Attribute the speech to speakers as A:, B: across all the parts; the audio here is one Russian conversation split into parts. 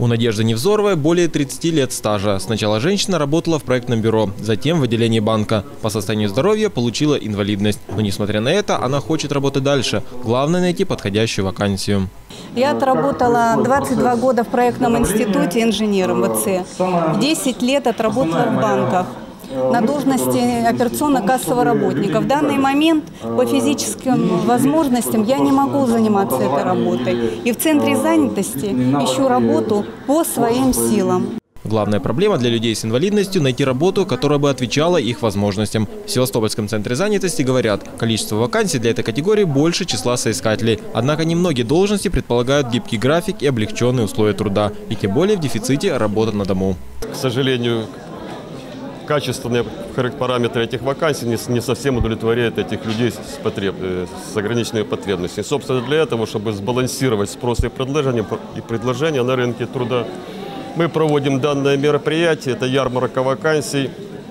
A: У Надежды Невзоровой более 30 лет стажа. Сначала женщина работала в проектном бюро, затем в отделении банка. По состоянию здоровья получила инвалидность. Но несмотря на это, она хочет работать дальше. Главное – найти подходящую вакансию.
B: Я отработала 22 года в проектном институте инженером ВЦ. 10 лет отработала в банках на должности операционно-кассового работника. В данный момент по физическим возможностям я не могу заниматься этой работой. И в центре занятости ищу работу по своим силам.
A: Главная проблема для людей с инвалидностью – найти работу, которая бы отвечала их возможностям. В Севастопольском центре занятости говорят, количество вакансий для этой категории больше числа соискателей. Однако немногие должности предполагают гибкий график и облегченные условия труда. И тем более в дефиците работа на дому.
C: К сожалению, качественные параметры этих вакансий не совсем удовлетворяют этих людей с ограниченными потребностями. Собственно, для этого, чтобы сбалансировать спрос и предложение на рынке труда, мы проводим данное мероприятие. Это ярмарка вакансий,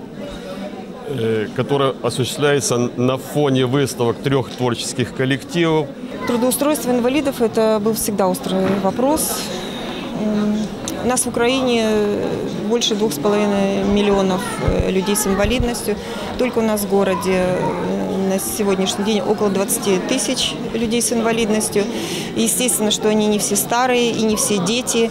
C: которая осуществляется на фоне выставок 3 творческих коллективов.
D: Трудоустройство инвалидов – это был всегда острый вопрос. У нас в Украине больше 2,5 миллионов людей с инвалидностью. Только у нас в городе на сегодняшний день около 20 тысяч людей с инвалидностью. Естественно, что они не все старые и не все дети.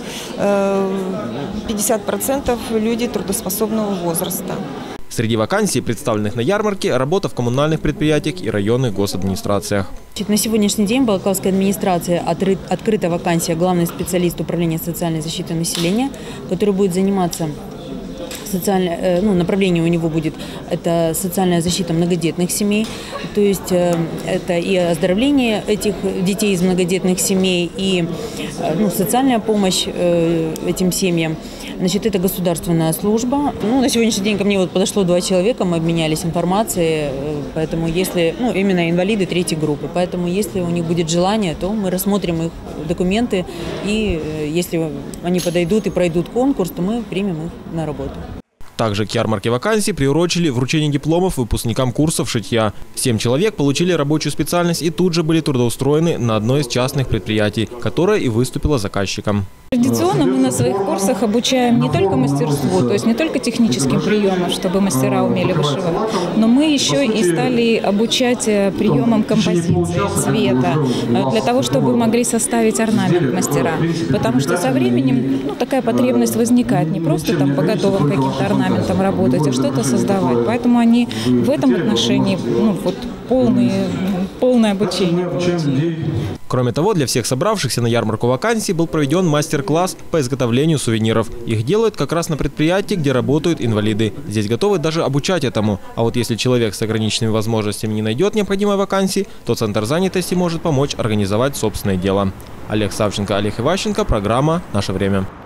D: 50% люди трудоспособного возраста.
A: Среди вакансий, представленных на ярмарке, работа в коммунальных предприятиях и районных госадминистрациях.
E: На сегодняшний день в Балаклавской администрации открыта вакансия главный специалист управления социальной защиты населения, который будет заниматься направление у него будет это социальная защита многодетных семей, то есть это и оздоровление этих детей из многодетных семей, и социальная помощь этим семьям. Значит, это государственная служба. На сегодняшний день ко мне подошло 2 человека, мы обменялись информацией, поэтому если, именно инвалиды 3-й группы, поэтому если у них будет желание, то мы рассмотрим их документы, и если они подойдут и пройдут конкурс, то мы примем их на работу.
A: Также к ярмарке вакансий приурочили вручение дипломов выпускникам курсов шитья. 7 человек получили рабочую специальность и тут же были трудоустроены на одно из частных предприятий, которое и выступило заказчиком.
F: Традиционно мы на своих курсах обучаем не только мастерству, то есть не только техническим приемам, чтобы мастера умели вышивать, но мы еще и стали обучать приемам композиции, цвета, для того, чтобы могли составить орнамент мастера. Потому что со временем такая потребность возникает, не просто там по готовым каким-то орнаментам работать, а что-то создавать. Поэтому они в этом отношении полное обучение.
A: Кроме того, для всех собравшихся на ярмарку вакансий был проведен мастер-класс по изготовлению сувениров. Их делают как раз на предприятии, где работают инвалиды. Здесь готовы даже обучать этому. А вот если человек с ограниченными возможностями не найдет необходимой вакансии, то Центр занятости может помочь организовать собственное дело. Олег Савченко, Олег Иващенко. Программа «Наше время».